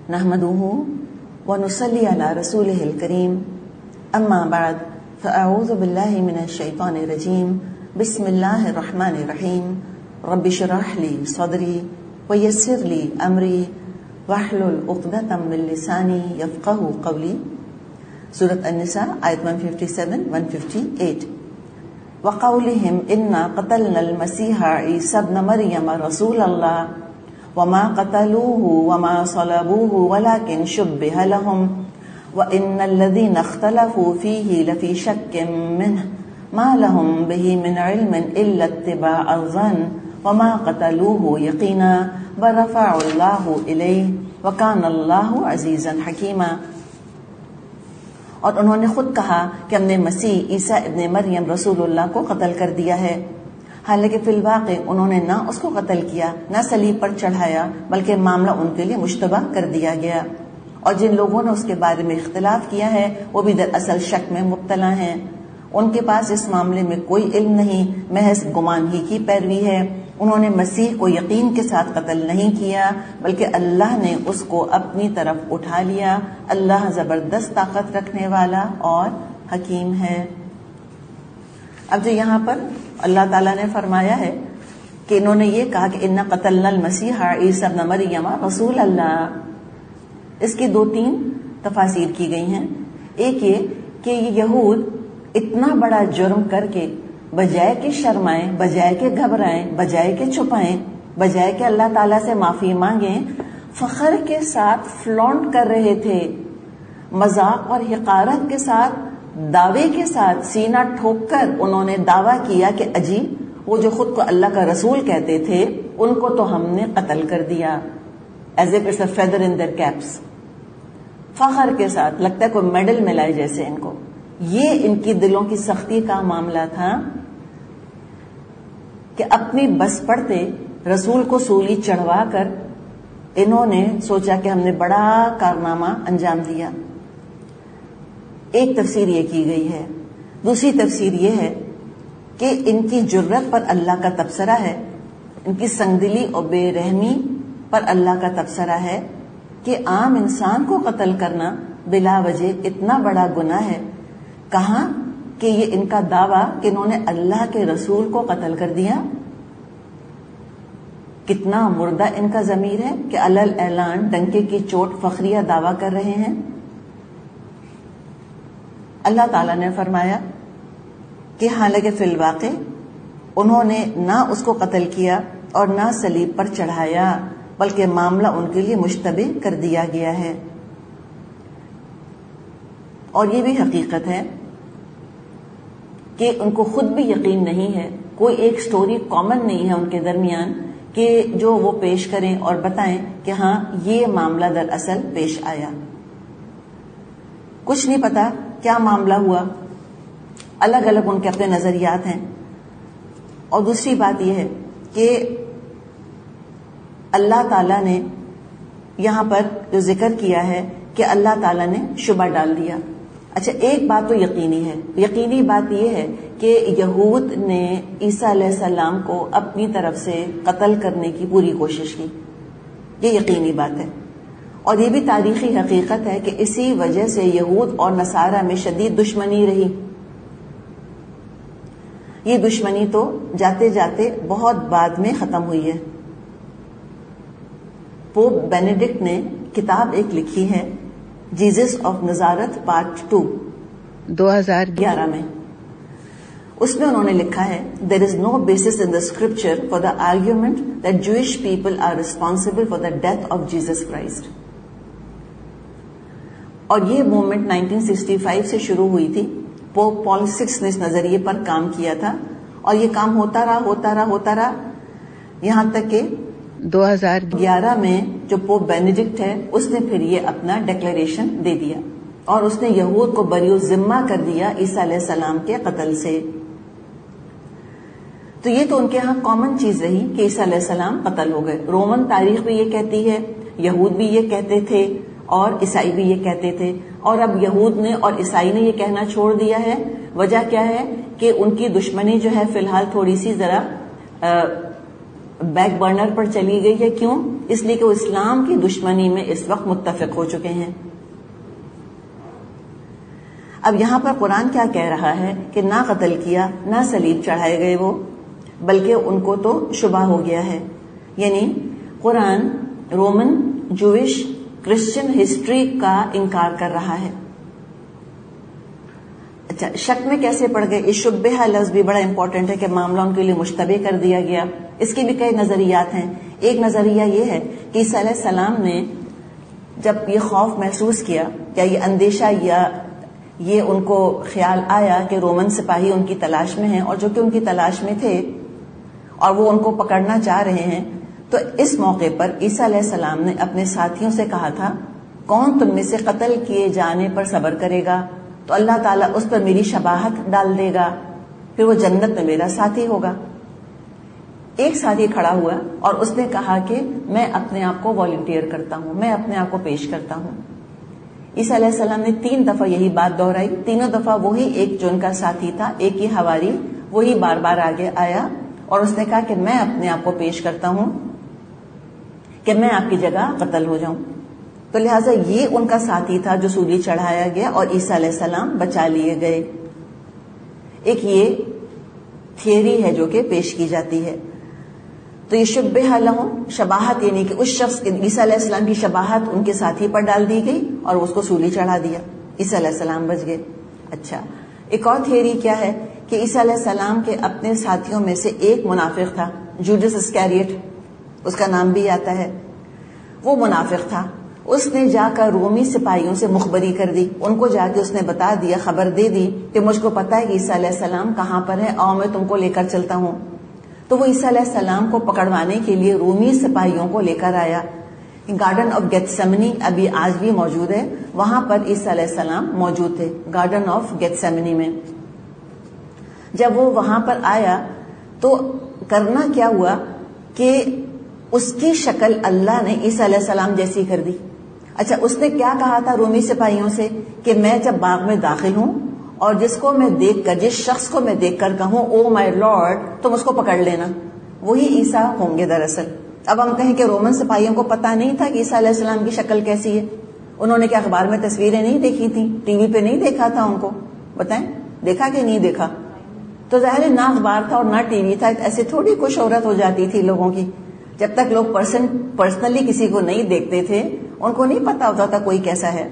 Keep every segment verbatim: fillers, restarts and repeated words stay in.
نحمده ونصلي على رسوله الكريم اما بعد فاعوذ بالله من الشيطان الرجيم بسم الله الرحمن الرحيم رب اشرح لي صدري ويسر لي امري واحلل عقدة من لساني يفقهوا قولي. سورة النساء آیت ایک سو سسٹی سیون ایک سو اٹھاون. وقولهم انا قتلنا المسيح عيسى ابن مريم رسول الله وما قتلوه وما صلبوه ولكن شبه لهم وإن الذين اختلفوا فيه لفي شك منه ما لهم به من علم إلا اتباع الظن وما قتلوه يقينا بل رفعه الله إليه وكان الله عزيزا حكيما. اور انہوں نے خود کہا کہ ہم نے مسیح عیسیٰ ابن مریم رسول اللہ کو قتل کر دیا ہے، حالانکہ فی الواقع انہوں نے نہ اس کو قتل کیا نہ صلیب پر چڑھایا، بلکہ معاملہ ان کے لیے مشتبہ کر دیا گیا. اور جن لوگوں نے اس کے بارے میں اختلاف کیا ہے وہ بھی دراصل شک میں مبتلا ہیں. ان کے پاس اس معاملے میں کوئی علم نہیں، محض گمان ہی کی پیروی ہے. انہوں نے مسیح کو یقین کے ساتھ قتل نہیں کیا بلکہ اللہ نے اس کو اپنی طرف اٹھا لیا. اللہ زبردست طاقت رکھنے والا اور حکیم ہے. اب جو یہاں پر اللہ تعالیٰ نے فرمایا ہے کہ انہوں نے یہ کہا کہ انا قتلنا المسیح عیسی ابن مریم رسول اللہ، اس کی دو تین تفاسیر کی گئی ہیں. ایک یہ کہ یہ یہود اتنا بڑا جرم کر کے بجائے کہ شرمائیں، بجائے کہ گھبرائیں، بجائے کہ چھپائیں، بجائے کہ اللہ تعالیٰ سے معافی مانگیں، فخر کے ساتھ فلونٹ کر رہے تھے، مذاق اور حقارت کے ساتھ، دعوے کے ساتھ سینہ ٹھوک کر انہوں نے دعویٰ کیا کہ اجی وہ جو خود کو اللہ کا رسول کہتے تھے ان کو تو ہم نے قتل کر دیا. As if it's a feather in their caps. فخر کے ساتھ، لگتا ہے کوئی میڈل ملا ہے جیسے ان کو. یہ ان کی دلوں کی سختی کا معاملہ تھا کہ اپنی بس پڑتے رسول کو سولی چڑھوا کر انہوں نے سوچا کہ ہم نے بڑا کارنامہ انجام دیا. ایک تفسیر یہ کی گئی ہے. دوسری تفسیر یہ ہے کہ ان کی جرت پر اللہ کا تبصرہ ہے، ان کی سنگدلی اور بے رحمی پر اللہ کا تبصرہ ہے کہ عام انسان کو قتل کرنا بلا وجہ اتنا بڑا گناہ ہے. کہاں کہ یہ ان کا دعویٰ کہ انہوں نے اللہ کے رسول کو قتل کر دیا. کتنا مردہ ان کا ضمیر ہے کہ علل اعلان ڈنکے کی چوٹ فخریہ دعویٰ کر رہے ہیں. اللہ تعالیٰ نے فرمایا کہ حالانکہ فی الواقع انہوں نے نہ اس کو قتل کیا اور نہ صلیب پر چڑھایا بلکہ معاملہ ان کے لیے مشتبہ کر دیا گیا ہے. اور یہ بھی حقیقت ہے کہ ان کو خود بھی یقین نہیں ہے، کوئی ایک سٹوری کامن نہیں ہے ان کے درمیان کہ جو وہ پیش کریں اور بتائیں کہ ہاں یہ معاملہ دراصل پیش آیا. کچھ نہیں پتا کیا معاملہ ہوا، الگ الگ ان کے اپنے نظریات ہیں. اور دوسری بات یہ ہے کہ اللہ تعالیٰ نے یہاں پر جو ذکر کیا ہے کہ اللہ تعالیٰ نے شبہ ڈال دیا. اچھا، ایک بات تو یقینی ہے، یقینی بات یہ ہے کہ یہود نے عیسیٰ علیہ السلام کو اپنی طرف سے قتل کرنے کی پوری کوشش کی، یہ یقینی بات ہے. اور یہ بھی تاریخی حقیقت ہے کہ اسی وجہ سے یہود اور نصارہ میں شدید دشمنی رہی. یہ دشمنی تو جاتے جاتے بہت بعد میں ختم ہوئی ہے. پوپ بینیڈکٹ نے کتاب ایک لکھی ہے، Jesus of Nazareth part two, دو ہزار گیارہ میں. اس میں انہوں نے لکھا ہے there is no basis in the scripture for the argument that Jewish people are responsible for the death of Jesus Christ. اور یہ موومنٹ نائنٹین سکسٹی فائیو سے شروع ہوئی تھی. پوپ پال سکس نے اس نظریے پر کام کیا تھا اور یہ کام ہوتا رہا ہوتا رہا ہوتا رہا یہاں تک کہ دو ہزار گیارہ میں جو پوپ بینیڈکٹ ہے اس نے پھر یہ اپنا ڈکلیریشن دے دیا اور اس نے یہود کو بری ذمہ کر دیا عیسیٰ علیہ السلام کے قتل سے. تو یہ تو ان کے ہاں کامن چیز رہی کہ عیسیٰ علیہ السلام قتل ہو گئے. رومن تاریخ بھی یہ کہتی ہے، یہود بھی یہ کہتے تھے اور عیسائی بھی یہ کہتے تھے. اور اب یہود نے اور عیسائی نے یہ کہنا چھوڑ دیا ہے. وجہ کیا ہے کہ ان کی دشمنی جو ہے فی الحال تھوڑی سی ذرا بیک برنر پر چلی گئی ہے. کیوں؟ اس لیے کہ وہ اسلام کی دشمنی میں اس وقت متفق ہو چکے ہیں. اب یہاں پر قرآن کیا کہہ رہا ہے کہ نہ قتل کیا نہ صلیب چڑھائے گئے وہ، بلکہ ان کو تو شبہ ہو گیا ہے. یعنی قرآن رومن، جوئش، کرسچن ہسٹری کا انکار کر رہا ہے. اچھا، شک میں کیسے پڑ گئے؟ اس شبہ لفظ بھی بڑا امپورٹنٹ ہے کہ معاملہ ان کے لیے مشتبہ کر دیا گیا. اس کے بھی کئی نظریات ہیں. ایک نظریہ یہ ہے کہ عیسیٰ علیہ السلام نے جب یہ خوف محسوس کیا یا یہ اندیشہ یا یہ ان کو خیال آیا کہ رومن سپاہی ان کی تلاش میں ہیں، اور جو کہ ان کی تلاش میں تھے اور وہ ان کو پکڑنا چاہ رہے ہیں، تو اس موقع پر عیسیٰ علیہ السلام نے اپنے ساتھیوں سے کہا تھا کون تم میں سے قتل کیے جانے پر صبر کرے گا تو اللہ تعالیٰ اس پر میری شباہت ڈال دے گا، پھر وہ جنت میں میرا ساتھی ہوگا. ایک ساتھی کھڑا ہوا اور اس نے کہا کہ میں اپنے آپ کو والنٹیئر کرتا ہوں، میں اپنے آپ کو پیش کرتا ہوں. عیسیٰ علیہ السلام نے تین دفعہ یہی بات دہرائی. تینوں دفعہ وہی ایک جو ان کا ساتھی تھا، ایک ہی حواری، وہی بار بار آگے آیا اور اس نے کہا کہ میں اپنے آپ کو پیش کرتا ہوں کہ میں آپ کی جگہ قتل ہو جاؤں. تو لہٰذا یہ ان کا ساتھی تھا جو سولی چڑھایا گیا اور عیسیٰ علیہ السلام بچا لیے گئے. ایک یہ تھیوری ہے جو کہ پیش کی جاتی ہے. تو یہ شبہ لہم، شباہت یعنی کہ اس شخص کے عیسیٰ علیہ السلام کی شباہت ان کے ساتھی پر ڈال دی گئی اور اس کو سولی چڑھا دیا. عیسیٰ علیہ السلام بچ گئے. اچھا، ایک اور تھیوری کیا ہے کہ عیسیٰ علیہ السلام کے اپنے ساتھیوں میں سے ایک منافق تھا، جوڈس اسکیریٹ اس کا نام بھی آتا ہے. وہ منافق تھا. اس نے جا کر رومی سپاہیوں سے مخبری کر دی. ان کو جا کے اس نے بتا دیا، خبر دے دی کہ مجھ کو پتا ہے کہ عیسیٰ علیہ السلام کہاں پر ہے، آؤ میں تم کو لے کر چلتا ہوں. تو وہ عیسیٰ علیہ السلام کو پکڑوانے کے لیے رومی سپاہیوں کو لے کر آیا. گارڈن آف گیتسیمنی ابھی آج بھی موجود ہے، وہاں پر عیسیٰ علیہ السلام موجود تھے، گارڈن آف گیتسیمنی میں. جب وہ وہاں پر آیا تو کرنا کیا ہوا کہ اس کی شکل اللہ نے عیسیٰ علیہ السلام جیسی کر دی. اچھا، اس نے کیا کہا تھا رومی سپاہیوں سے کہ میں جب باغ میں داخل ہوں اور جس کو میں دیکھ کر، جس شخص کو میں دیکھ کر کہوں او مائی لارڈ، تم اس کو پکڑ لینا. وہی عیسیٰ ہوں گے دراصل. اب ہم کہیں کہ رومن سپاہیوں کو پتا نہیں تھا کہ عیسیٰ علیہ السلام کی شکل کیسی ہے؟ انہوں نے کیا اخبار میں تصویریں نہیں دیکھی تھی؟ ٹی وی پہ نہیں دیکھا تھا ان کو؟ بتائیں، دیکھا کہ نہیں دیکھا؟ تو ظاہر ہے نہ اخبار تھا اور نہ ٹی وی تھا. ایسے تھوڑی کوئی شہرت ہو جاتی تھی لوگوں کی. جب تک لوگ پرسن پرسنلی کسی کو نہیں دیکھتے تھے ان کو نہیں پتا ہوتا تھا کوئی کیسا ہے.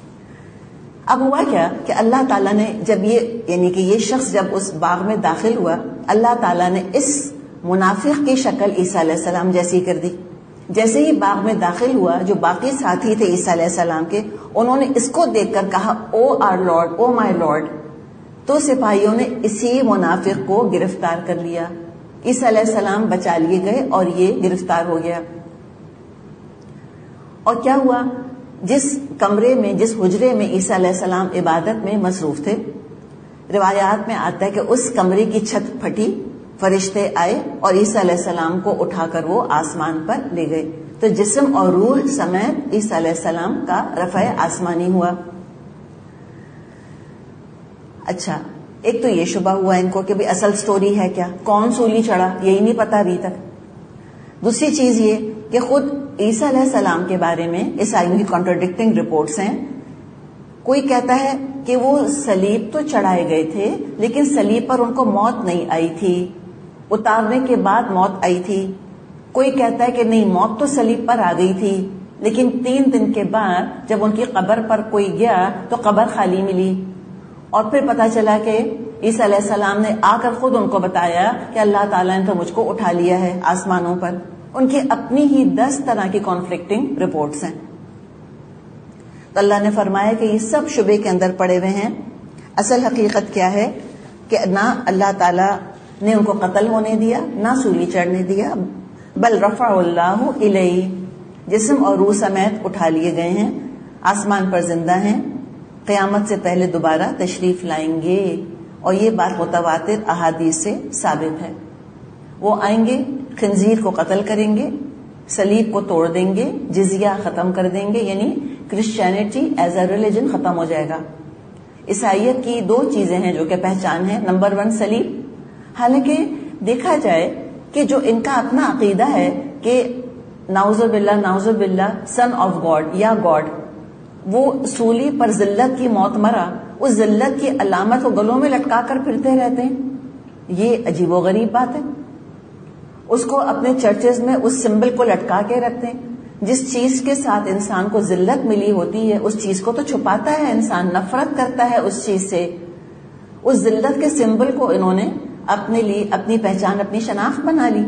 اب ہوا کیا کہ اللہ تعالیٰ نے جب یہ یعنی کہ یہ شخص جب اس باغ میں داخل ہوا، اللہ تعالیٰ نے اس منافق کی شکل عیسیٰ علیہ السلام جیسی کر دی. جیسے ہی باغ میں داخل ہوا، جو باقی ساتھی تھے عیسیٰ علیہ السلام کے، انہوں نے اس کو دیکھ کر کہا O our Lord, O my Lord. تو سپاہیوں نے اسی منافق کو گرفتار کر لیا. عیسیٰ علیہ السلام بچا لیے گئے اور یہ گرفتار ہو گیا. اور کیا ہوا؟ جس کمرے میں، جس حجرے میں عیسیٰ علیہ السلام عبادت میں مصروف تھے، روایات میں آتا ہے کہ اس کمرے کی چھت پھٹی، فرشتے آئے اور عیسیٰ علیہ السلام کو اٹھا کر وہ آسمان پر لے گئے. تو جسم اور روح سمیت عیسیٰ علیہ السلام کا رفع آسمانی ہوا. اچھا، ایک تو یہ شبہ ہوا ان کو کہ بھی اصل سٹوری ہے کیا، کون سولی چڑھا، یہی نہیں پتا ابھی تک. دوسری چیز یہ کہ خود عیسیٰ علیہ السلام کے بارے میں عیسائیوں کی کانٹرڈکٹنگ رپورٹس ہیں. کوئی کہتا ہے کہ وہ صلیب تو چڑھائے گئے تھے لیکن صلیب پر ان کو موت نہیں آئی تھی، اتارنے کے بعد موت آئی تھی. کوئی کہتا ہے کہ نہیں، موت تو صلیب پر آ گئی تھی لیکن تین دن کے بعد جب ان کی قبر پر کوئی گیا تو قبر خالی ملی اور پھر پتا چلا کہ عیسیٰ علیہ السلام نے آ کر خود ان کو بتایا کہ اللہ تعالیٰ نے تو مجھ کو اٹھا لیا ہے آسمانوں پر. ان کی اپنی ہی دس طرح کی کانفلکٹنگ رپورٹس ہیں. تو اللہ نے فرمایا کہ یہ سب شبے کے اندر پڑے ہوئے ہیں. اصل حقیقت کیا ہے کہ نہ اللہ تعالیٰ نے ان کو قتل ہونے دیا، نہ سولی چڑھنے دیا، بل رفع اللہ الیہ، جسم اور روح سمیت اٹھا لیے گئے ہیں، آسمان پر زندہ ہیں، قیامت سے پہلے دوبارہ تشریف لائیں گے. اور یہ بات متواتر احادیث سے ثابت ہے. وہ آئیں گے، خنزیر کو قتل کریں گے، صلیب کو توڑ دیں گے، جزیہ ختم کر دیں گے، یعنی کرسچینٹی ایز اے ریلیجن ختم ہو جائے گا. عیسائیت کی دو چیزیں ہیں جو کہ پہچان ہے. نمبر ون صلیب. حالانکہ دیکھا جائے کہ جو ان کا اپنا عقیدہ ہے کہ نعوذ باللہ نعوذ باللہ سن آف گاڈ یا گاڈ وہ سولی پر ذلت کی موت مرا، اس ذلت کی علامت کو گلوں میں لٹکا کر پھرتے رہتے ہیں. یہ عجیب و غریب بات ہے. اس کو اپنے چرچز میں اس سمبل کو لٹکا کے رکھتے ہیں. جس چیز کے ساتھ انسان کو ذلت ملی ہوتی ہے اس چیز کو تو چھپاتا ہے انسان، نفرت کرتا ہے اس چیز سے. اس ذلت کے سمبل کو انہوں نے اپنے لیے اپنی پہچان، اپنی شناخت بنا لی،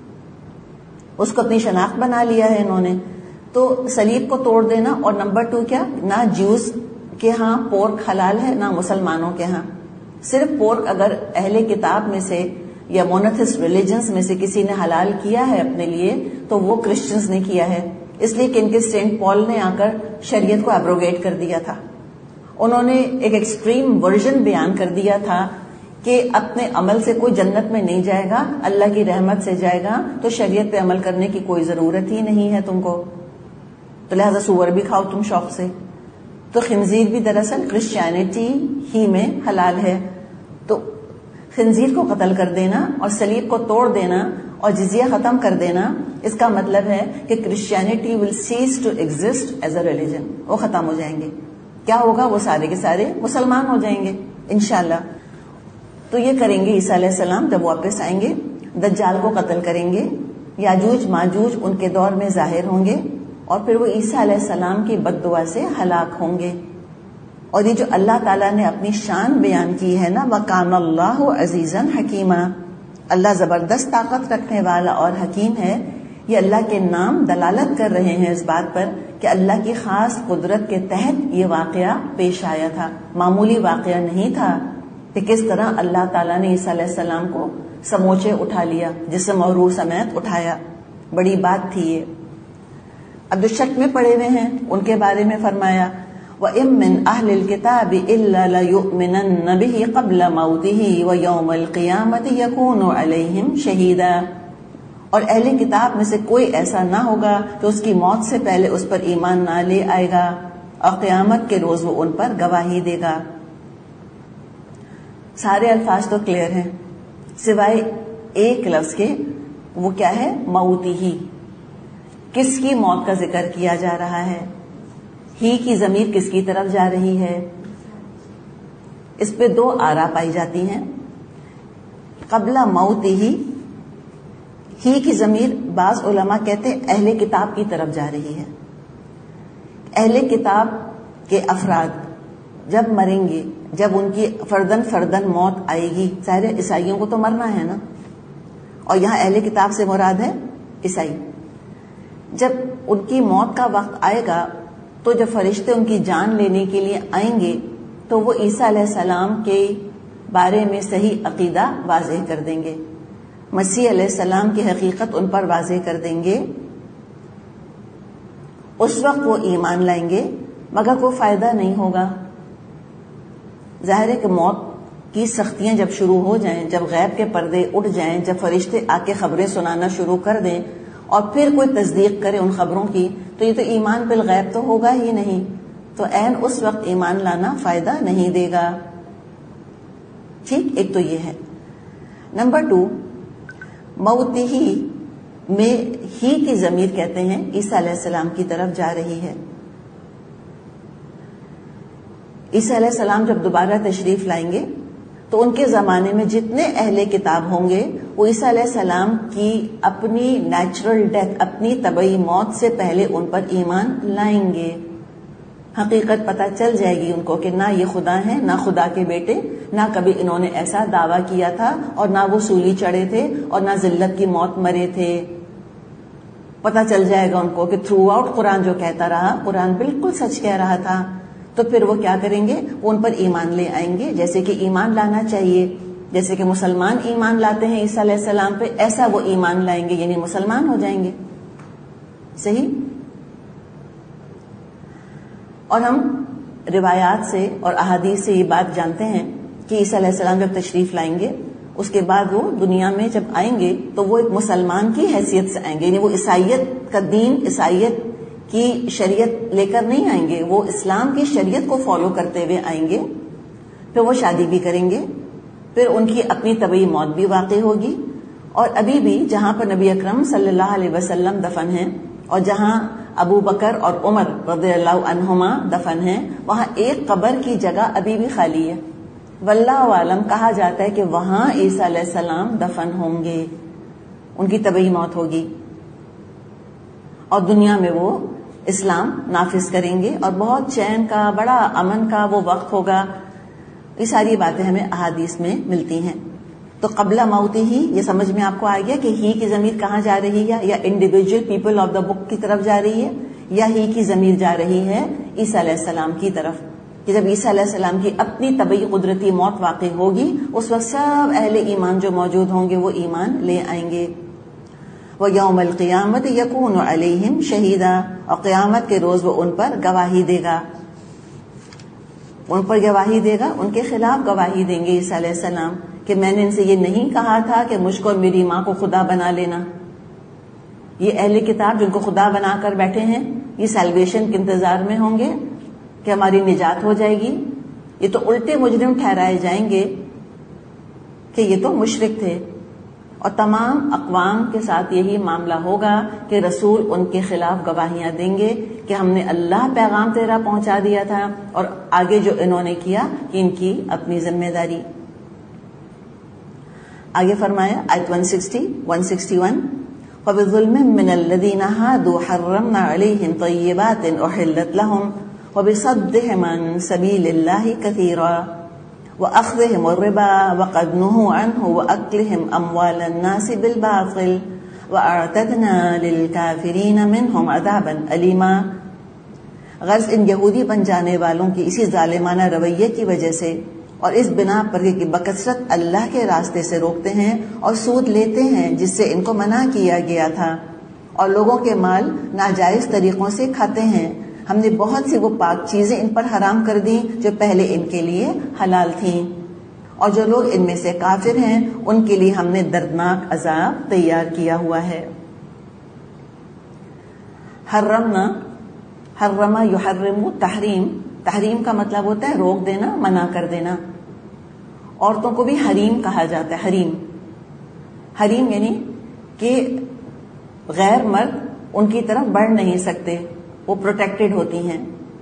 اس کو اپنی شناخت بنا لیا ہے انہوں نے. تو صلیب کو توڑ دینا. اور نمبر ٹو کیا، نہ جوز کے ہاں پورک حلال ہے نہ مسلمانوں کے ہاں. صرف پورک اگر اہل کتاب میں سے یا مونوتھسٹ ریلیجنز میں سے کسی نے حلال کیا ہے اپنے لیے تو وہ کرسچنز نے کیا ہے، اس لیے کہ ان کے سینٹ پال نے آ کر شریعت کو ایبروگیٹ کر دیا تھا. انہوں نے ایک ایکسٹریم ورژن بیان کر دیا تھا کہ اپنے عمل سے کوئی جنت میں نہیں جائے گا، اللہ کی رحمت سے جائے گا، تو شریعت پہ عمل کرنے کی کوئی ضرورت ہی نہیں ہے تم کو، تو لہذا سور بھی کھاؤ تم شوق سے. تو خنزیر بھی دراصل کرسچینٹی ہی میں حلال ہے. تو خنزیر کو قتل کر دینا اور صلیب کو توڑ دینا اور جزیہ ختم کر دینا، اس کا مطلب ہے کہ Christianity will cease to exist as a religion. وہ ختم ہو جائیں گے. کیا ہوگا؟ وہ سارے کے سارے مسلمان ہو جائیں گے انشاءاللہ. تو یہ کریں گے عیسیٰ علیہ السلام جب واپس آئیں گے. دجال کو قتل کریں گے. یاجوج ماجوج ان کے دور میں ظاہر ہوں گے اور پھر وہ عیسیٰ علیہ السلام کی بد دعا سے ہلاک ہوں گے. اور یہ جو اللہ تعالیٰ نے اپنی شان بیان کی ہے نا، وَكَانَ اللَّهُ عَزِيزًا حَكِيمًا، اللہ زبردست طاقت رکھنے والا اور حکیم ہے، یہ اللہ کے نام دلالت کر رہے ہیں اس بات پر کہ اللہ کی خاص قدرت کے تحت یہ واقعہ پیش آیا تھا. معمولی واقعہ نہیں تھا کہ کس طرح اللہ تعالیٰ نے عیسیٰ علیہ السلام کو سموچے اٹھا لیا، جسم اور روح سمیت اٹھایا. بڑی بات تھی یہ. اب جو شک میں پڑے ہوئے ہیں ان کے بارے میں فرمایا وَإِن مِّنْ أَهْلِ الْكِتَابِ إِلَّا لَيُؤْمِنَنَّ بِهِ قَبْلَ مَوْتِهِ وَيَوْمَ الْقِيَامَةِ يَكُونُ عَلَيْهِمْ شَهِيدًا، اور اہل کتاب میں سے کوئی ایسا نہ ہوگا کہ اس کی موت سے پہلے اس پر ایمان نہ لے آئے گا اور قیامت کے روز وہ ان پر گواہی دے گا. سارے الفاظ تو کلیئر ہیں سوائے ایک لفظ کے. وہ کیا ہے؟ موتی ہی. کس کی موت کا ذکر کیا جا رہا ہے؟ ہی کی ضمیر کس کی طرف جا رہی ہے؟ اس پہ دو آرا پائی جاتی ہیں. قبل موت ہی، ہی کی ضمیر بعض علماء کہتے ہیں اہل کتاب کی طرف جا رہی ہے. اہل کتاب کے افراد جب مریں گے، جب ان کی فردن فردن موت آئے گی، ظاہر عیسائیوں کو تو مرنا ہے نا، اور یہاں اہل کتاب سے مراد ہے عیسائی. جب ان کی موت کا وقت آئے گا تو جب فرشتے ان کی جان لینے کے لیے آئیں گے تو وہ عیسیٰ علیہ السلام کے بارے میں صحیح عقیدہ واضح کر دیں گے، مسیح علیہ السلام کی حقیقت ان پر واضح کر دیں گے. اس وقت وہ ایمان لائیں گے مگر کوئی فائدہ نہیں ہوگا. ظاہر ہے کہ موت کی سختیاں جب شروع ہو جائیں، جب غیب کے پردے اٹھ جائیں، جب فرشتے آ کے خبریں سنانا شروع کر دیں اور پھر کوئی تصدیق کرے ان خبروں کی، تو یہ تو ایمان بالغیب تو ہوگا ہی نہیں. تو عین اس وقت ایمان لانا فائدہ نہیں دے گا. ٹھیک، ایک تو یہ ہے. نمبر ٹو، موت ہی میں ہی کی ضمیر کہتے ہیں عیسیٰ علیہ السلام کی طرف جا رہی ہے. عیسیٰ علیہ السلام جب دوبارہ تشریف لائیں گے تو ان کے زمانے میں جتنے اہل کتاب ہوں گے وہ عیسیٰ علیہ السلام کی اپنی نیچرل ڈیتھ، اپنی طبعی موت سے پہلے ان پر ایمان لائیں گے. حقیقت پتہ چل جائے گی ان کو کہ نہ یہ خدا ہیں، نہ خدا کے بیٹے، نہ کبھی انہوں نے ایسا دعویٰ کیا تھا، اور نہ وہ سولی چڑھے تھے اور نہ ذلت کی موت مرے تھے. پتہ چل جائے گا ان کو کہ تھرو آؤٹ قرآن جو کہتا رہا، قرآن بالکل سچ کہہ رہا تھا. تو پھر وہ کیا کریں گے؟ وہ ان پر ایمان لے آئیں گے جیسے کہ ایمان لانا چاہیے. جیسے کہ مسلمان ایمان لاتے ہیں عیسیٰ علیہ السلام پہ، ایسا وہ ایمان لائیں گے، یعنی مسلمان ہو جائیں گے. صحیح. اور ہم روایات سے اور احادیث سے یہ بات جانتے ہیں کہ عیسیٰ علیہ السلام جب تشریف لائیں گے اس کے بعد وہ دنیا میں جب آئیں گے تو وہ ایک مسلمان کی حیثیت سے آئیں گے، یعنی وہ عیسائیت کا دین، عیسائیت کی شریعت لے کر نہیں آئیں گے، وہ اسلام کی شریعت کو فالو کرتے ہوئے آئیں گے. پھر وہ شادی بھی کریں گے، پھر ان کی اپنی طبعی موت بھی واقع ہوگی، اور ابھی بھی جہاں پر نبی اکرم صلی اللہ علیہ وسلم دفن ہیں اور جہاں ابو بکر اور عمر رضی اللہ عنہما دفن ہیں، وہاں ایک قبر کی جگہ ابھی بھی خالی ہے. واللہ عالم کہا جاتا ہے کہ وہاں عیسیٰ علیہ السلام دفن ہوں گے، ان کی طبعی موت ہوگی اور دنیا میں وہ اسلام نافذ کریں گے اور بہت چین کا، بڑا امن کا وہ وقت ہوگا. یہ ساری باتیں ہمیں احادیث میں ملتی ہیں. تو قبل موتی ہی یہ سمجھ میں آپ کو آ گیا کہ ہی کی ضمیر کہاں جا رہی ہے، یا individual people of the book کی طرف جا رہی ہے، یا ہی کی ضمیر جا رہی ہے عیسیٰ علیہ السلام کی طرف، کہ جب عیسیٰ علیہ السلام کی اپنی طبعی قدرتی موت واقع ہوگی اس وقت سب اہل ایمان جو موجود ہوں گے وہ ایمان لے آئیں گے. وَيَوْمَ الْقِيَامَةِ يَكُونُ عَلَيْهِمْ شَهِيدًا، اور قیامت کے روز وہ ان پر گواہی دے گا، ان پر گواہی دے گا، ان کے خلاف گواہی دیں گے عیسیٰ علیہ السلام کہ میں نے ان سے یہ نہیں کہا تھا کہ مجھ کو اور میری ماں کو خدا بنا لینا. یہ اہل کتاب جن کو خدا بنا کر بیٹھے ہیں یہ سیلویشن کے انتظار میں ہوں گے کہ ہماری نجات ہو جائے گی. یہ تو الٹے مجرم ٹھہرائے جائیں گے کہ یہ تو مشرک تھے. اور تمام اقوام کے ساتھ یہی معاملہ ہوگا کہ رسول ان کے خلاف گواہیاں دیں گے کہ ہم نے اللہ پیغام تیرا پہنچا دیا تھا، اور آگے جو انہوں نے کیا کہ ان کی اپنی ذمہ داری. آگے فرمایا آیت ایک سو ساٹھ ایک سو اکسٹھ، وَبِظُلْمٍ مِّنَ الَّذِينَ هَادُوا حَرَّمْنَا عَلَيْهِمْ طَيِّبَاتٍ أُحِلَّتْ لَهُمْ وَبِصَدِّهِمْ عَن سَبِيلِ اللَّهِ كَثِيرًا وَأَخْذِهِمُ الرِّبَا وَقَدْ نُهُوا عَنْهُ وَأَكْلِهِمْ أَمْوَالَ النَّاسِ بِالْبَاطِلِ وَأَعْتَدْنَا لِلْكَافِرِينَ مِنْهُمْ عَذَابًا أَلِيمًا. غرض ان یہودی بن جانے والوں کی اسی ظالمانہ رویے کی وجہ سے اور اس بنا پر کہ بکثرت اللہ کے راستے سے روکتے ہیں اور سود لیتے ہیں جس سے ان کو منع کیا گیا تھا، اور لوگوں کے مال ناجائز طریقوں سے کھاتے ہیں. ہم نے بہت سی وہ پاک چیزیں ان پر حرام کر دیں جو پہلے ان کے لیے حلال تھیں، اور جو لوگ ان میں سے کافر ہیں ان کے لیے ہم نے دردناک عذاب تیار کیا ہوا ہے. حرمنا، حرمہ یحرم تحریم، تحریم کا مطلب ہوتا ہے روک دینا، منع کر دینا. عورتوں کو بھی حریم کہا جاتا ہے. حریم حریم یعنی کہ غیر مرد ان کی طرف بڑھ نہیں سکتے، وہ پروٹیکٹڈ ہوتی ہیں.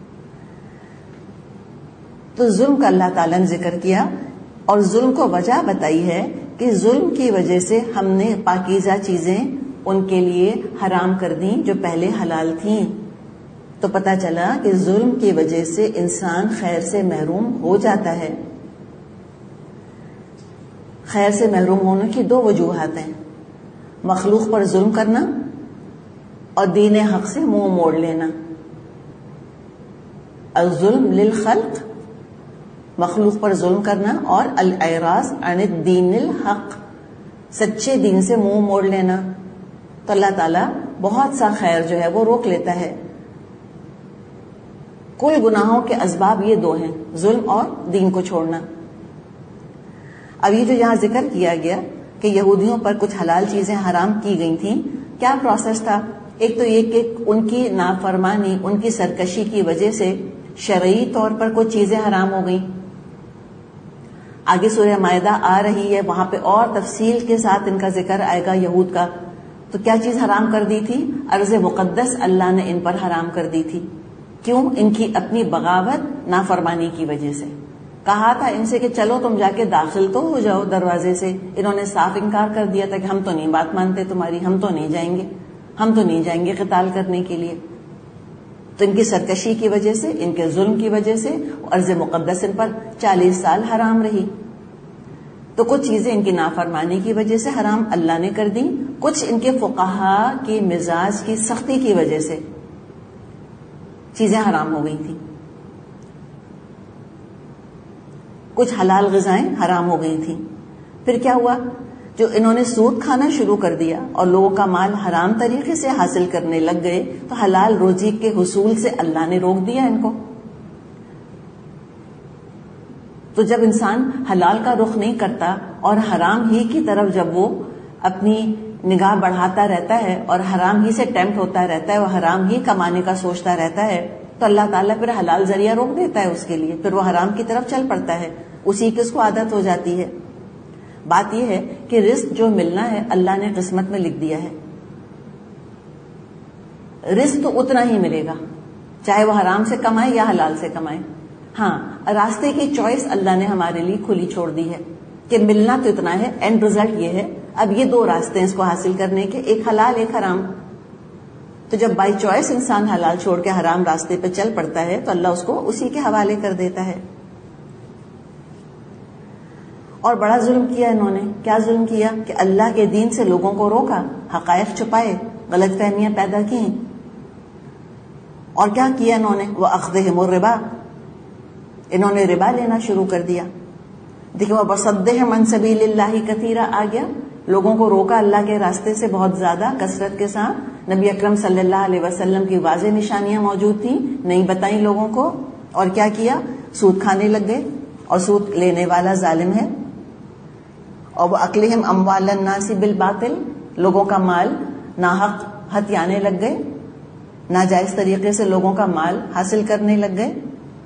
تو ظلم کا اللہ تعالیٰ نے ذکر کیا اور ظلم کو وجہ بتائی ہے کہ ظلم کی وجہ سے ہم نے پاکیزہ چیزیں ان کے لیے حرام کر دیں جو پہلے حلال تھیں. تو پتہ چلا کہ ظلم کی وجہ سے انسان خیر سے محروم ہو جاتا ہے. خیر سے محروم ہونے کی دو وجوہات ہیں، مخلوق پر ظلم کرنا اور دین حق سے منہ موڑ لینا. الظلم للخلق، مخلوق پر ظلم کرنا، اور الاعراض عن الدین الحق، سچے دین سے منہ موڑ لینا. تو اللہ تعالیٰ بہت سا خیر جو ہے وہ روک لیتا ہے. کل گناہوں کے اسباب یہ دو ہیں، ظلم اور دین کو چھوڑنا. اب یہ جو یہاں ذکر کیا گیا کہ یہودیوں پر کچھ حلال چیزیں حرام کی گئی تھیں، کیا پروسیس تھا؟ ایک تو یہ کہ ان کی نافرمانی، ان کی سرکشی کی وجہ سے شرعی طور پر کچھ چیزیں حرام ہو گئیں. آگے سورہ مائدہ آ رہی ہے، وہاں پہ اور تفصیل کے ساتھ ان کا ذکر آئے گا یہود کا. تو کیا چیز حرام کر دی تھی؟ ارض مقدس اللہ نے ان پر حرام کر دی تھی. کیوں؟ ان کی اپنی بغاوت، نافرمانی کی وجہ سے. کہا تھا ان سے کہ چلو تم جا کے داخل تو ہو جاؤ دروازے سے، انہوں نے صاف انکار کر دیا تھا کہ ہم تو نہیں بات مانتے تمہاری، ہم تو نہیں جائیں گے، ہم تو نہیں جائیں گے قتال کرنے کے لیے. تو ان کی سرکشی کی وجہ سے، ان کے ظلم کی وجہ سے ارض مقدس ان پر چالیس سال حرام رہی. تو کچھ چیزیں ان کی نافرمانی کی وجہ سے حرام اللہ نے کر دی، کچھ ان کے فقہا کی مزاج کی سختی کی وجہ سے چیزیں حرام ہو گئی تھیں. کچھ حلال غذائیں حرام ہو گئی تھیں. پھر کیا ہوا؟ جو انہوں نے سود کھانا شروع کر دیا اور لوگوں کا مال حرام طریقے سے حاصل کرنے لگ گئے تو حلال روزی کے حصول سے اللہ نے روک دیا ان کو. تو جب انسان حلال کا رخ نہیں کرتا اور حرام ہی کی طرف جب وہ اپنی نگاہ بڑھاتا رہتا ہے اور حرام ہی سے ٹیمپٹ ہوتا رہتا ہے، وہ حرام ہی کمانے کا سوچتا رہتا ہے، تو اللہ تعالیٰ پھر حلال ذریعہ روک دیتا ہے اس کے لیے، پھر وہ حرام کی طرف چل پڑتا ہے، اسی کی اس کو عادت ہو جاتی ہے. بات یہ ہے کہ رزق جو ملنا ہے اللہ نے قسمت میں لکھ دیا ہے. رزق تو اتنا ہی ملے گا چاہے وہ حرام سے کمائے یا حلال سے کمائے. ہاں راستے کی چوائس اللہ نے ہمارے لیے کھلی چھوڑ دی ہے کہ ملنا تو اتنا ہے, اینڈ ریزلٹ یہ ہے. اب یہ دو راستے ہیں اس کو حاصل کرنے کے, ایک حلال ایک حرام. تو جب بائی چوائس انسان حلال چھوڑ کے حرام راستے پہ چل پڑتا ہے تو اللہ اس کو اسی کے حوالے کر دیتا ہے. اور بڑا ظلم کیا انہوں نے. کیا ظلم کیا کہ اللہ کے دین سے لوگوں کو روکا, حقائق چھپائے, غلط فہمیاں پیدا کی. اور کیا کیا انہوں نے, وہ اخذہم الربا, انہوں نے ربا لینا شروع کر دیا. دیکھیں وہ بصدہم عن سبیل اللہ کثیرا آ گیا, لوگوں کو روکا اللہ کے راستے سے بہت زیادہ کثرت کے ساتھ. نبی اکرم صلی اللہ علیہ وسلم کی واضح نشانیاں موجود تھیں, نہیں بتائیں لوگوں کو. اور کیا کیا, سود کھانے لگ گئے, اور سود لینے والا ظالم ہے. اور وہ اکلہم اموال الناس بالباطل, لوگوں کا مال ناحق ہتھیانے لگ گئے, ناجائز طریقے سے لوگوں کا مال حاصل کرنے لگ گئے.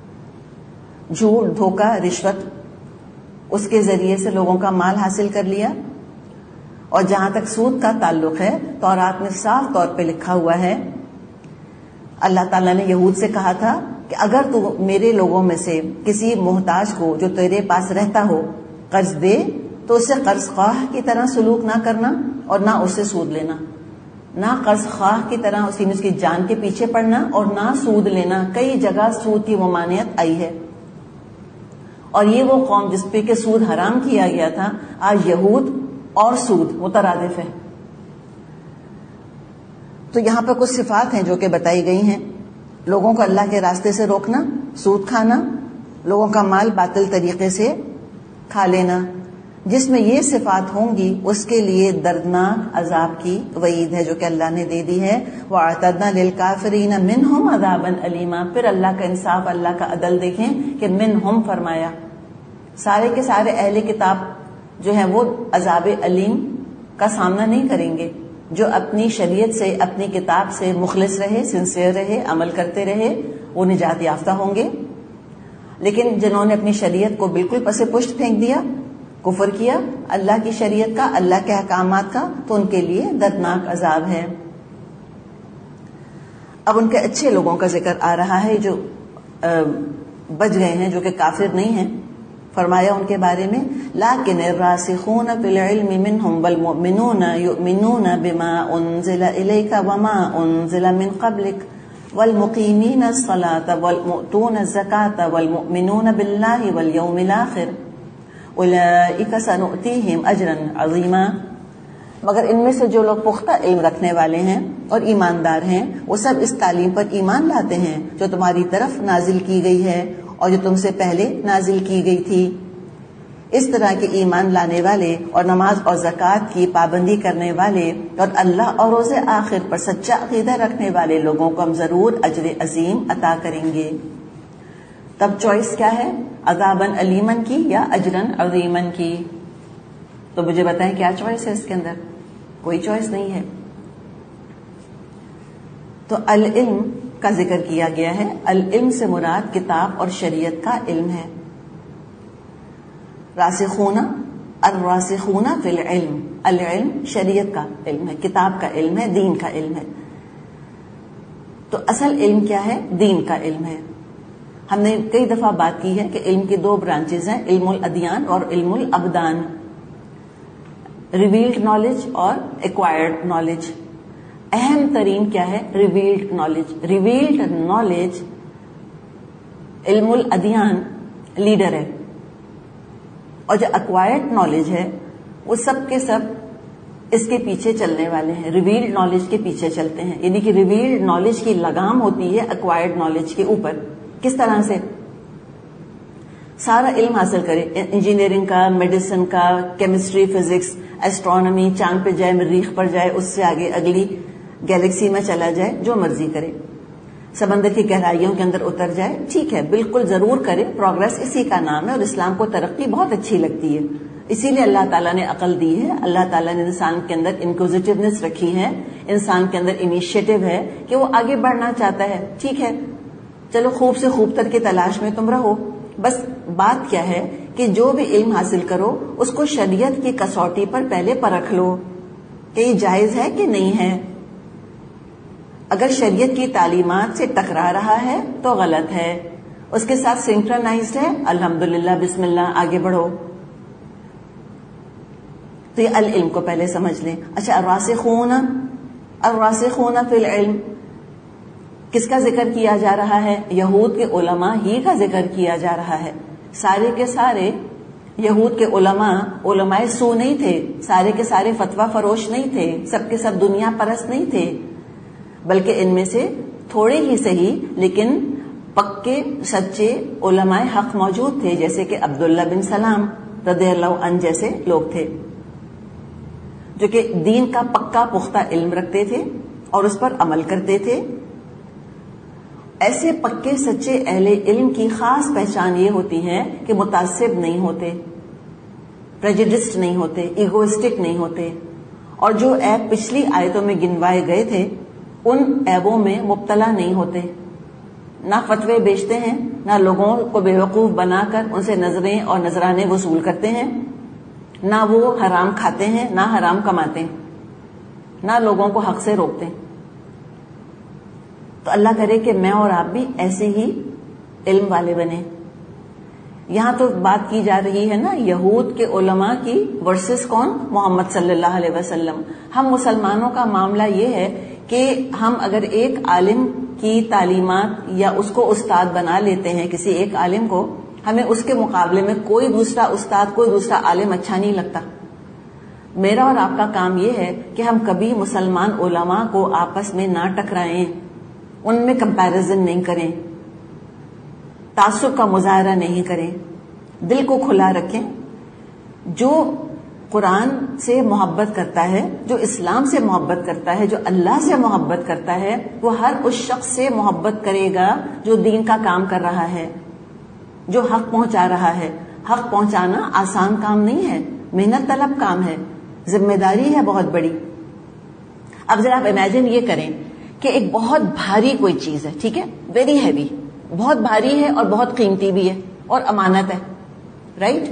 جھوٹ, دھوکہ, رشوت, اس کے ذریعے سے لوگوں کا مال حاصل کر لیا. اور جہاں تک سود کا تعلق ہے, تورات میں صاف طور پہ لکھا ہوا ہے, اللہ تعالیٰ نے یہود سے کہا تھا کہ اگر تو میرے لوگوں میں سے کسی محتاج کو جو تیرے پاس رہتا ہو قرض دے تو اسے قرض خواہ کی طرح سلوک نہ کرنا اور نہ اسے سود لینا. نہ قرض خواہ کی طرح اسی میں اس کی جان کے پیچھے پڑنا, اور نہ سود لینا. کئی جگہ سود کی ممانعت آئی ہے. اور یہ وہ قوم جس پہ کہ سود حرام کیا گیا تھا, آج یہود اور سود مترادف ہے. تو یہاں پہ کچھ صفات ہیں جو کہ بتائی گئی ہیں. لوگوں کو اللہ کے راستے سے روکنا, سود کھانا, لوگوں کا مال باطل طریقے سے کھا لینا. جس میں یہ صفات ہوں گی اس کے لیے دردناک عذاب کی وعید ہے جو کہ اللہ نے دے دی ہے. وَأَعْتَدْنَا لِلْكَافِرِينَ مِنْهُمْ عَذَابًا أَلِيمًا. پھر اللہ کا انصاف, اللہ کا عدل دیکھیں کہ منہم فرمایا, سارے کے سارے اہل کتاب جو ہیں وہ عذاب علیم کا سامنا نہیں کریں گے. جو اپنی شریعت سے, اپنی کتاب سے مخلص رہے, سنسیئر رہے, عمل کرتے رہے, وہ نجات یافتہ ہوں گے. لیکن جنہوں نے اپنی شریعت کو بالکل پس پشت پھینک دیا, کفر کیا اللہ کی شریعت کا, اللہ کے احکامات کا, تو ان کے لیے دردناک عذاب ہے. اب ان کے اچھے لوگوں کا ذکر آ رہا ہے جو بچ گئے ہیں, جو کہ کافر نہیں ہیں. فرمایا ان کے بارے میں, لیکن الراسخون فی العلم منہم والمؤمنون یؤمنون بما انزل الیک وما انزل من قبلک والمقیمین الصلاة والمؤتون الزکاة والمؤمنون باللہ والیوم الآخر اولئک سنؤتیہم اجرا عظیما. مگر ان میں سے جو لوگ پختہ علم رکھنے والے ہیں اور ایماندار ہیں وہ سب اس تعلیم پر ایمان لاتے ہیں جو تمہاری طرف نازل کی گئی ہے اور جو تم سے پہلے نازل کی گئی تھی. اس طرح کے ایمان لانے والے اور نماز اور زکوٰۃ کی پابندی کرنے والے اور اللہ اور روز آخر پر سچا عقیدہ رکھنے والے لوگوں کو ہم ضرور اجر عظیم عطا کریں گے. تب چوائس کیا ہے, عذاباً علیمن کی یا اجرن عظیمن کی؟ تو مجھے بتائیں کیا چوائس ہے اس کے اندر؟ کوئی چوائس نہیں ہے. تو العلم کا ذکر کیا گیا ہے. العلم سے مراد کتاب اور شریعت کا علم ہے. راسخون, الراسخون فی العلم, العلم شریعت کا علم ہے, کتاب کا علم ہے, دین کا علم ہے. تو اصل علم کیا ہے؟ دین کا علم ہے. ہم نے کئی دفعہ بات کی ہے کہ علم کی دو برانچز ہیں, علم الادیان اور علم الابدان, ریویلڈ نالج اور ایکوائرڈ نالج. اہم ترین کیا ہے؟ Revealed knowledge. ریویلڈ نالج علم الادیان لیڈر ہے, اور جو ایکوائرڈ نالج ہے وہ سب کے سب اس کے پیچھے چلنے والے ہیں, ریویلڈ نالج کے پیچھے چلتے ہیں. یعنی کہ ریویلڈ نالج کی لگام ہوتی ہے ایکوائرڈ نالج کے اوپر. کس طرح سے؟ سارا علم حاصل کرے, انجینئرنگ کا, میڈیسن کا, کیمسٹری, فزکس, ایسٹرونومی, چاند پہ جائے, مریخ پر جائے, اس سے آگے اگلی گیلیکسی میں چلا جائے, جو مرضی کرے, سمندر کی گہرائیوں کے اندر اتر جائے, ٹھیک ہے, بالکل ضرور کرے. پروگرس اسی کا نام ہے, اور اسلام کو ترقی بہت اچھی لگتی ہے. اسی لیے اللہ تعالیٰ نے عقل دی ہے, اللہ تعالیٰ نے انسان کے اندر انکوزیٹیونیس رکھی ہے, انسان کے اندر انیشیٹو ہے کہ وہ آگے بڑھنا چاہتا ہے. ٹھیک ہے, چلو خوب سے خوب تر کی تلاش میں تم رہو. بس بات کیا ہے کہ جو بھی علم حاصل کرو اس کو شریعت کی کسوٹی پر پہلے پرکھ لو کہ یہ جائز ہے کہ نہیں ہے. اگر شریعت کی تعلیمات سے ٹکرا رہا ہے تو غلط ہے، اس کے ساتھ سنکرونائزڈ ہے الحمدللہ بسم اللہ آگے بڑھو. تو یہ العلم کو پہلے سمجھ لیں. اچھا الراسخون الراسخون فی العلم کس کا ذکر کیا جا رہا ہے؟ یہود کے علماء ہی کا ذکر کیا جا رہا ہے. سارے کے سارے یہود کے علماء علماء سو نہیں تھے، سارے کے سارے فتویٰ فروش نہیں تھے، سب کے سب دنیا پرست نہیں تھے، بلکہ ان میں سے تھوڑے ہی صحیح لیکن پکے سچے علماء حق موجود تھے، جیسے کہ عبداللہ بن سلام رضی اللہ عنہ جیسے لوگ تھے جو کہ دین کا پکا پختہ علم رکھتے تھے اور اس پر عمل کرتے تھے. ایسے پکے سچے اہل علم کی خاص پہچان یہ ہوتی ہے کہ متعصب نہیں ہوتے، پریجڈسڈ نہیں ہوتے، ایگوئسٹک نہیں ہوتے، اور جو عیب پچھلی آیتوں میں گنوائے گئے تھے ان عیبوں میں مبتلا نہیں ہوتے. نہ فتوے بیچتے ہیں، نہ لوگوں کو بیوقوف بنا کر ان سے نظریں اور نذرانے وصول کرتے ہیں، نہ وہ حرام کھاتے ہیں، نہ حرام کماتے ہیں، نہ لوگوں کو حق سے روکتے ہیں. تو اللہ کرے کہ میں اور آپ بھی ایسے ہی علم والے بنے. یہاں تو بات کی جا رہی ہے نا یہود کے علماء کی ورسز کون؟ محمد صلی اللہ علیہ وسلم. ہم مسلمانوں کا معاملہ یہ ہے کہ ہم اگر ایک عالم کی تعلیمات یا اس کو استاد بنا لیتے ہیں، کسی ایک عالم کو، ہمیں اس کے مقابلے میں کوئی دوسرا استاد کوئی دوسرا عالم اچھا نہیں لگتا. میرا اور آپ کا کام یہ ہے کہ ہم کبھی مسلمان علماء کو آپس میں نہ ٹکرائیں، ان میں کمپیریزن نہیں کریں، تعصب کا مظاہرہ نہیں کریں، دل کو کھلا رکھیں. جو قرآن سے محبت کرتا ہے، جو اسلام سے محبت کرتا ہے، جو اللہ سے محبت کرتا ہے، وہ ہر اس شخص سے محبت کرے گا جو دین کا کام کر رہا ہے، جو حق پہنچا رہا ہے. حق پہنچانا آسان کام نہیں ہے، محنت طلب کام ہے، ذمہ داری ہے بہت بڑی. اب ذرا آپ امیجن یہ کریں کہ ایک بہت بھاری کوئی چیز ہے، ٹھیک ہے، ویری ہیوی، بہت بھاری ہے اور بہت قیمتی بھی ہے اور امانت ہے، رائٹ؟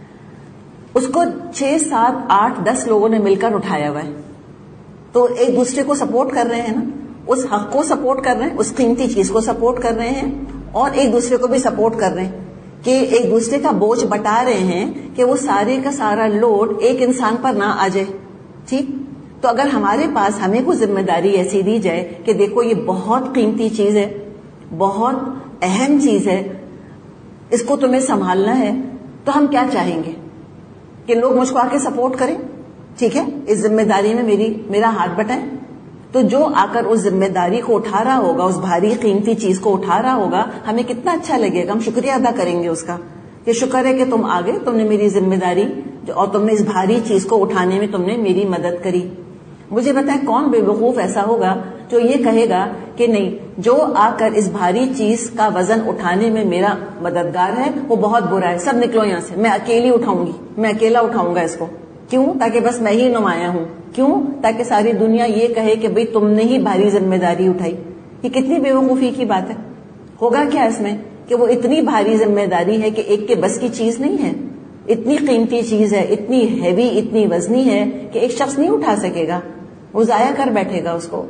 اس کو چھ سات آٹھ دس لوگوں نے مل کر اٹھایا ہوا ہے، تو ایک دوسرے کو سپورٹ کر رہے ہیں نا، اس حق کو سپورٹ کر رہے ہیں، اس قیمتی چیز کو سپورٹ کر رہے ہیں، اور ایک دوسرے کو بھی سپورٹ کر رہے ہیں کہ ایک دوسرے کا بوجھ بٹا رہے ہیں کہ وہ سارے کا سارا لوڈ ایک انسان پر نہ آ جائے. ٹھیک؟ تو اگر ہمارے پاس ہمیں کوئی ذمہ داری ایسی دی جائے کہ دیکھو یہ بہت قیمتی چیز ہے، بہت اہم چیز ہے، اس کو تمہیں سنبھالنا ہے، تو ہم کیا چاہیں گے کہ لوگ مجھ کو آ کے سپورٹ کریں، ٹھیک ہے، اس ذمہ داری میں میری میرا ہاتھ بٹائیں. تو جو آ کر اس ذمہ داری کو اٹھا رہا ہوگا، اس بھاری قیمتی چیز کو اٹھا رہا ہوگا، ہمیں کتنا اچھا لگے گا، ہم شکریہ ادا کریں گے اس کا کہ شکر ہے کہ تم آگے، تم نے میری ذمہ داری اور تم نے اس بھاری چیز کو اٹھانے میں تم نے میری مدد کری. مجھے بتائیں کون بے وقوف ایسا ہوگا جو یہ کہے گا کہ نہیں، جو آ کر اس بھاری چیز کا وزن اٹھانے میں میرا مددگار ہے وہ بہت برا ہے، سب نکلو یہاں سے، میں اکیلی اٹھاؤں گی، میں اکیلا اٹھاؤں گا اس کو. کیوں؟ تاکہ بس میں ہی نمایاں ہوں. کیوں؟ تاکہ ساری دنیا یہ کہے کہ بھئی تم نے ہی بھاری ذمہ داری اٹھائی. یہ کتنی بے وقوفی کی بات ہے. ہوگا کیا اس میں کہ وہ اتنی بھاری ذمہ داری ہے کہ ایک کے بس کی چیز نہیں ہے، اتنی قیمتی چیز ہے، اتنی ہیوی، اتنی وزنی ہے کہ ایک شخص نہیں اٹھا سکے گا، وہ ضائع کر بیٹھے گا اس کو.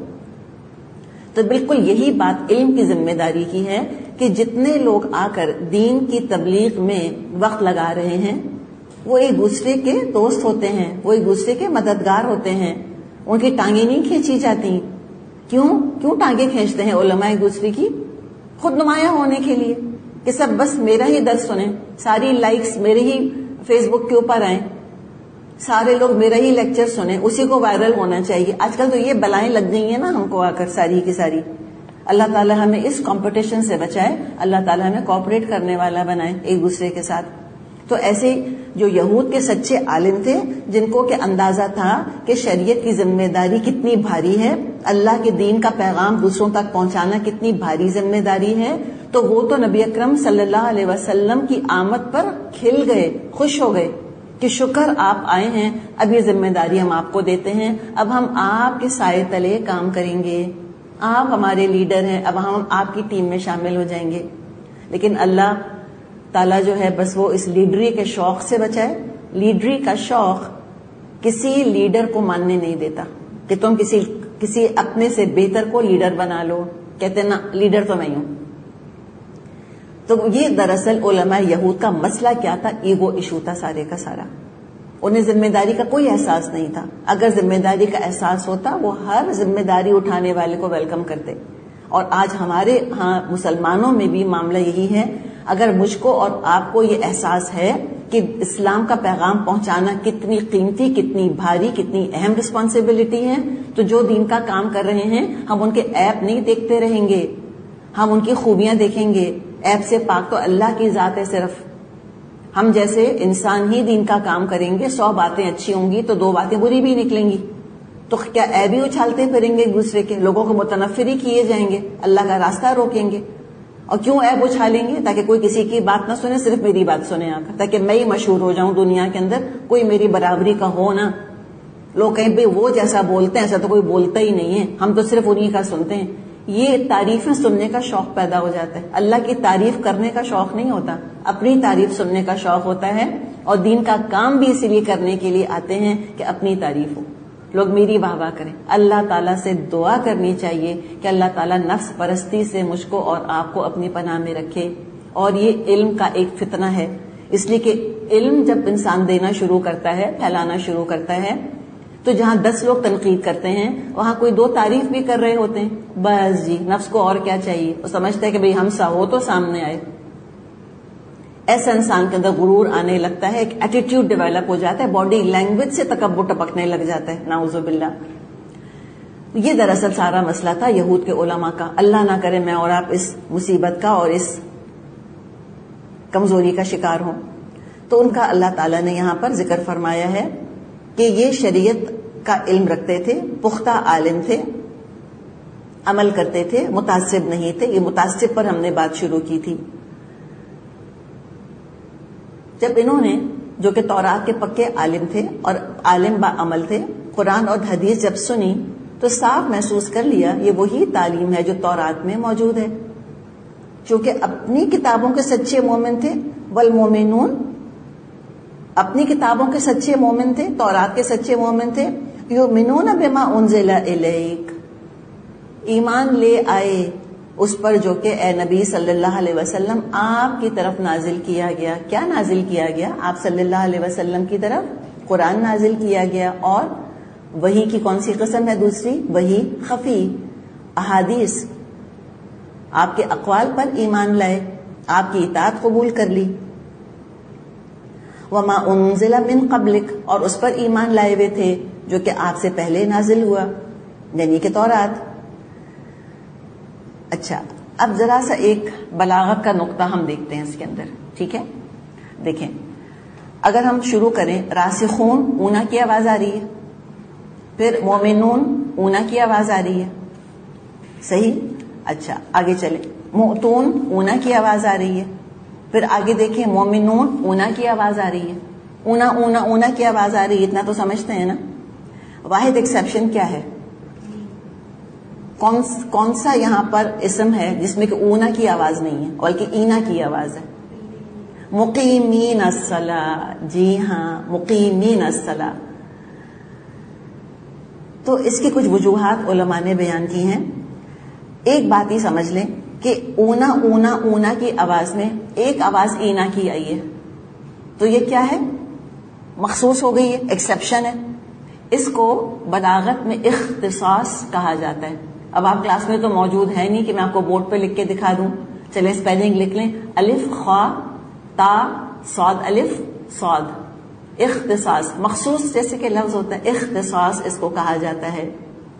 تو بالکل یہی بات علم کی ذمہ داری کی ہے کہ جتنے لوگ آ کر دین کی تبلیغ میں وقت لگا رہے ہیں وہ ایک دوسرے کے دوست ہوتے ہیں، وہ ایک دوسرے کے مددگار ہوتے ہیں، ان کی ٹانگیں نہیں کھینچی جاتی. کیوں کیوں ٹانگیں کھینچتے ہیں علماء ایک دوسرے کی؟ خود نمایاں ہونے کے لیے کہ سب بس میرا ہی درس سنیں، ساری لائکس میرے ہی فیس بک کے اوپر آئیں، سارے لوگ میرا ہی لیکچر سنیں، اسی کو وائرل ہونا چاہیے. آج کل تو یہ بلائیں لگ گئی ہیں نا ہم کو آ کر ساری کی ساری. اللہ تعالیٰ ہمیں اس کمپٹیشن سے بچائے، اللہ تعالیٰ ہمیں کوآپریٹ کرنے والا بنائے ایک دوسرے کے ساتھ. تو ایسے جو یہود کے سچے عالم تھے جن کو کہ اندازہ تھا کہ شریعت کی ذمہ داری کتنی بھاری ہے، اللہ کے دین کا پیغام دوسروں تک پہنچانا کتنی بھاری ذمہ داری ہے، تو وہ تو نبی اکرم صلی اللہ علیہ وسلم کی آمد پر کھل گئے، خوش ہو گئے کہ شکر آپ آئے ہیں، اب یہ ذمہ داری ہم آپ کو دیتے ہیں، اب ہم آپ کے سائے تلے کام کریں گے، آپ ہمارے لیڈر ہیں، اب ہم آپ کی ٹیم میں شامل ہو جائیں گے. لیکن اللہ تعالیٰ جو ہے بس وہ اس لیڈری کے شوق سے بچائے. لیڈری کا شوق کسی لیڈر کو ماننے نہیں دیتا کہ تم کسی کسی اپنے سے بہتر کو لیڈر بنا لو. کہتے نا لیڈر تو میں ہوں. تو یہ دراصل علماء یہود کا مسئلہ کیا تھا؟ ایگو ایشو تھا سارے کا سارا. انہیں ذمہ داری کا کوئی احساس نہیں تھا. اگر ذمہ داری کا احساس ہوتا وہ ہر ذمہ داری اٹھانے والے کو ویلکم کرتے. اور آج ہمارے ہاں مسلمانوں میں بھی معاملہ یہی ہے. اگر مجھ کو اور آپ کو یہ احساس ہے کہ اسلام کا پیغام پہنچانا کتنی قیمتی، کتنی بھاری، کتنی اہم رسپانسبلٹی ہے، تو جو دین کا کام کر رہے ہیں ہم ان کے ایپ نہیں دیکھتے رہیں گے، ہم ان کی خوبیاں دیکھیں گے. ایپ سے پاک تو اللہ کی ذات ہے صرف. ہم جیسے انسان ہی دین کا کام کریں گے، سو باتیں اچھی ہوں گی تو دو باتیں بری بھی نکلیں گی. تو کیا ایب ہی اچھالتے پھریں گے ایک دوسرے کے، لوگوں کو متنفر ہی کیے جائیں گے، اللہ کا راستہ روکیں گے. اور کیوں ایب اچھالیں گے؟ تاکہ کوئی کسی کی بات نہ سنے، صرف میری بات سنے آ کر، تاکہ میں ہی مشہور ہو جاؤں دنیا کے اندر، کوئی میری برابری کا ہو نا. لوگ کہیں بھائی وہ جیسا بولتے ہیں ایسا تو کوئی بولتا ہی نہیں ہے، ہم تو صرف انہی کا سنتے ہیں. یہ تعریفیں سننے کا شوق پیدا ہو جاتا ہے. اللہ کی تعریف کرنے کا شوق نہیں ہوتا، اپنی تعریف سننے کا شوق ہوتا ہے. اور دین کا کام بھی اسی لیے کرنے کے لیے آتے ہیں کہ اپنی تعریف ہو، لوگ میری واہ واہ کریں. اللہ تعالیٰ سے دعا کرنی چاہیے کہ اللہ تعالیٰ نفس پرستی سے مجھ کو اور آپ کو اپنی پناہ میں رکھے. اور یہ علم کا ایک فتنہ ہے، اس لیے کہ علم جب انسان دینا شروع کرتا ہے، پھیلانا شروع کرتا ہے، تو جہاں دس لوگ تنقید کرتے ہیں وہاں کوئی دو تعریف بھی کر رہے ہوتے ہیں. بس جی نفس کو اور کیا چاہیے، وہ سمجھتا ہے کہ بھئی ہم سا ہو تو سامنے آئے. ایسا انسان کے اندر غرور آنے لگتا ہے، ایک ایٹیٹیوڈ ڈیولپ ہو جاتا ہے، باڈی لینگویج سے تکبر ٹپکنے لگ جاتا ہے. نعوذ باللہ. یہ دراصل سارا مسئلہ تھا یہود کے علماء کا. اللہ نہ کرے میں اور آپ اس مصیبت کا اور اس کمزوری کا شکار ہوں. تو ان کا اللہ تعالیٰ نے یہاں پر ذکر فرمایا ہے کہ یہ شریعت کا علم رکھتے تھے، پختہ عالم تھے، عمل کرتے تھے، متعصب نہیں تھے. یہ متعصب پر ہم نے بات شروع کی تھی. جب انہوں نے، جو کہ تورات کے پکے عالم تھے اور عالم با عمل تھے، قرآن اور حدیث جب سنی تو صاف محسوس کر لیا یہ وہی تعلیم ہے جو تورات میں موجود ہے. چونکہ اپنی کتابوں کے سچے مومن تھے، والمومنون، اپنی کتابوں کے سچے مومن تھے، تورات کے سچے مومن تھے. یؤمنون بما انزل الیک، ایمان لے آئے اس پر جو کہ اے نبی صلی اللہ علیہ وسلم آپ کی طرف نازل کیا گیا. کیا نازل کیا گیا؟ آپ صلی اللہ علیہ وسلم کی طرف قرآن نازل کیا گیا. اور وحی کی کون سی قسم ہے؟ دوسری وحی خفی، احادیث. آپ کے اقوال پر ایمان لائے، آپ کی اطاعت قبول کر لی. وما انزل من قبلک، اور اس پر ایمان لائے ہوئے تھے جو کہ آپ سے پہلے نازل ہوا، یعنی کہ تورات. اچھا، اب ذرا سا ایک بلاغت کا نقطہ ہم دیکھتے ہیں اس کے اندر. ٹھیک ہے، دیکھیں، اگر ہم شروع کریں، راسخون اونا کی آواز آ رہی ہے، پھر مومنون اونا کی آواز آ رہی ہے، صحیح. اچھا آگے چلیں، مؤتون اونا کی آواز آ رہی ہے، پھر آگے دیکھیں مومنون اونا کی آواز آ رہی ہے. اونا اونا اونا کی آواز آ رہی ہے، اتنا تو سمجھتے ہیں نا. واحد ایکسیپشن کیا ہے؟ کون کون سا یہاں پر اسم ہے جس میں کہ اونا کی آواز نہیں ہے بلکہ اینا کی آواز ہے؟ مقیمین الصلاۃ. جی ہاں، مقیمین الصلاۃ. تو اس کی کچھ وجوہات علماء نے بیان کی ہیں. ایک بات ہی سمجھ لیں کہ اونا اونا اونا کی آواز میں ایک آواز اینا کی آئی ہے، تو یہ کیا ہے؟ مخصوص ہو گئی ہے، ایکسیپشن ہے. اس کو بلاغت میں اختصاص کہا جاتا ہے. اب آپ کلاس میں تو موجود ہے نہیں کہ میں آپ کو بورڈ پہ لکھ کے دکھا دوں. چلیں اسپیلنگ لکھ لیں، الف خا تا صاد الف صاد. اختصاص، مخصوص جیسے کہ لفظ ہوتا ہے، اختصاص اس کو کہا جاتا ہے.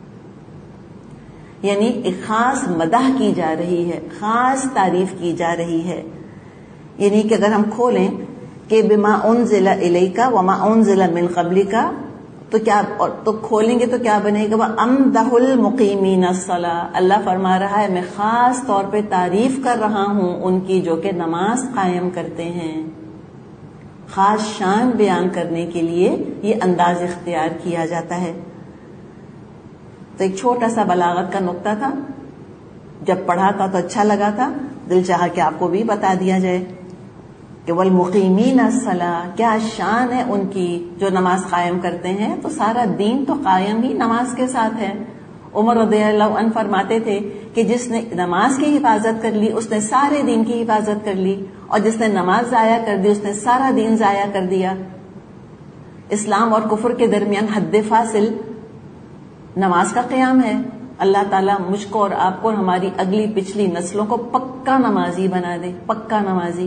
یعنی ایک خاص مدح کی جا رہی ہے، خاص تعریف کی جا رہی ہے. یعنی کہ اگر ہم کھولیں کہ بما انزل الیک وما انزل من قبلک، تو کیا، تو کھولیں گے تو کیا بنے گا؟ وَأَمْدَحُ الْمُقِيمِينَ الصَّلَاةَ. اللہ فرما رہا ہے میں خاص طور پہ تعریف کر رہا ہوں ان کی جو کہ نماز قائم کرتے ہیں. خاص شان بیان کرنے کے لیے یہ انداز اختیار کیا جاتا ہے. تو ایک چھوٹا سا بلاغت کا نقطہ تھا، جب پڑھا تھا تو اچھا لگا تھا، دل چاہا کہ آپ کو بھی بتا دیا جائے. کہ والمقیمین الصلاۃ، کیا شان ہے ان کی جو نماز قائم کرتے ہیں. تو سارا دین تو قائم ہی نماز کے ساتھ ہے. عمر رضی اللہ عنہ فرماتے تھے کہ جس نے نماز کی حفاظت کر لی اس نے سارے دین کی حفاظت کر لی، اور جس نے نماز ضائع کر دی اس نے سارا دین ضائع کر دیا. اسلام اور کفر کے درمیان حد فاصل نماز کا قیام ہے. اللہ تعالیٰ مجھ کو اور آپ کو اور ہماری اگلی پچھلی نسلوں کو پکا نمازی بنا دے، پکا نمازی.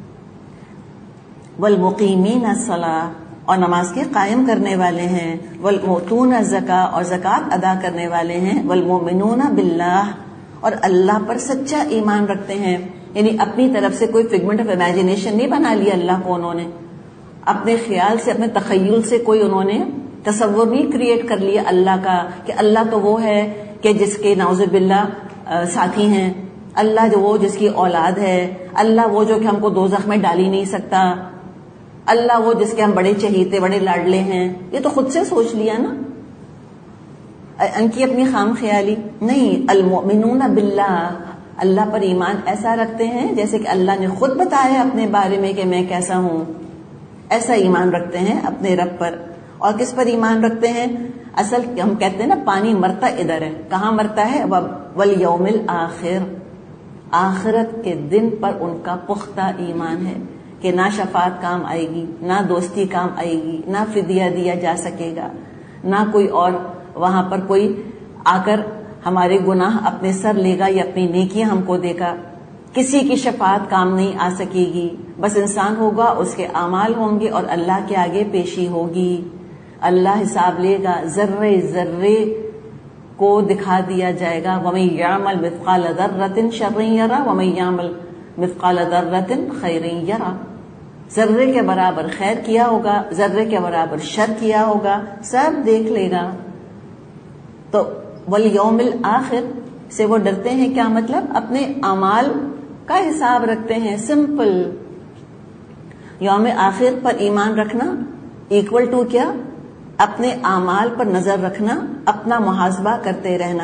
والمقیمین الصلاۃ، اور نماز کے قائم کرنے والے ہیں. والمؤتون الزکاۃ، اور زکوٰۃ ادا کرنے والے ہیں. والمؤمنون باللہ، اور اللہ پر سچا ایمان رکھتے ہیں. یعنی اپنی طرف سے کوئی فگمنٹ آف امیجنیشن نہیں بنا لیا اللہ کو انہوں نے، اپنے خیال سے اپنے تخیل سے کوئی انہوں نے تصور نہیں کریٹ کر لیا اللہ کا کہ اللہ تو وہ ہے کہ جس کے نعوذ باللہ ساتھی ہیں، اللہ جو وہ جس کی اولاد ہے، اللہ وہ جو کہ ہم کو دوزخ میں ڈال ہی نہیں سکتا، اللہ وہ جس کے ہم بڑے چہیتے بڑے لاڈلے ہیں. یہ تو خود سے سوچ لیا نا، ان کی اپنی خام خیالی نہیں. المؤمنون باللہ، اللہ پر ایمان ایسا رکھتے ہیں جیسے کہ اللہ نے خود بتایا اپنے بارے میں کہ میں کیسا ہوں، ایسا ایمان رکھتے ہیں اپنے رب پر. اور کس پر ایمان رکھتے ہیں؟ اصل ہم کہتے ہیں نا پانی مرتا ادھر ہے، کہاں مرتا ہے؟ والیوم الآخر، آخرت کے دن پر ان کا پختہ ایمان ہے کہ نہ شفاعت کام آئے گی، نہ دوستی کام آئے گی، نہ فدیہ دیا جا سکے گا، نہ کوئی اور وہاں پر کوئی آ کر ہمارے گناہ اپنے سر لے گا یا اپنی نیکیاں ہم کو دے گا. کسی کی شفاعت کام نہیں آ سکے گی. بس انسان ہوگا، اس کے اعمال ہوں گے اور اللہ کے آگے پیشی ہوگی. اللہ حساب لے گا، ذرے ذرے کو دکھا دیا جائے گا. وَمَن يَعْمَلْ مِثْقَالَ ذَرَّةٍ شَرًّا يَرَهُ وَمَن يَعْمَلْ مِثْقَالَ ذَرَّةٍ خَيْرًا يَرَهُ. ذرے کے برابر خیر کیا ہوگا، ذرے کے برابر شر کیا ہوگا، سب دیکھ لے گا. تو والیوم الآخر سے وہ ڈرتے ہیں. کیا مطلب؟ اپنے اعمال کا حساب رکھتے ہیں. سمپل. یوم آخر پر ایمان رکھنا ایکول ٹو کیا؟ اپنے اعمال پر نظر رکھنا، اپنا محاسبہ کرتے رہنا.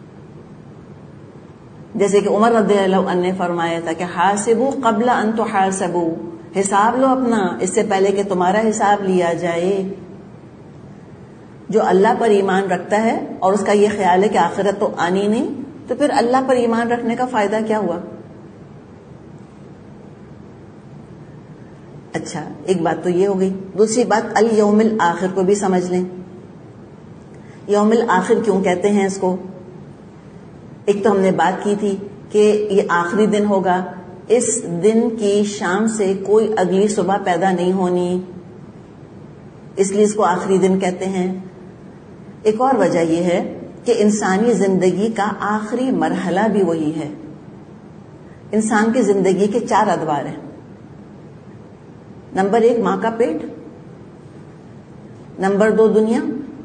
جیسے کہ عمر رضی اللہ عنہ نے فرمایا تھا کہ حاسبوا قبل ان تحاسبوا، حساب لو اپنا اس سے پہلے کہ تمہارا حساب لیا جائے. جو اللہ پر ایمان رکھتا ہے اور اس کا یہ خیال ہے کہ آخرت تو آنی نہیں، تو پھر اللہ پر ایمان رکھنے کا فائدہ کیا ہوا؟ اچھا، ایک بات تو یہ ہو گئی. دوسری بات الیوم الآخر کو بھی سمجھ لیں. یوم الآخر کیوں کہتے ہیں اس کو؟ ایک تو ہم نے بات کی تھی کہ یہ آخری دن ہوگا، اس دن کی شام سے کوئی اگلی صبح پیدا نہیں ہونی، اس لیے اس کو آخری دن کہتے ہیں. ایک اور وجہ یہ ہے کہ انسانی زندگی کا آخری مرحلہ بھی وہی ہے. انسان کی زندگی کے چار ادوار ہیں. نمبر ایک ماں کا پیٹ، نمبر دو دنیا،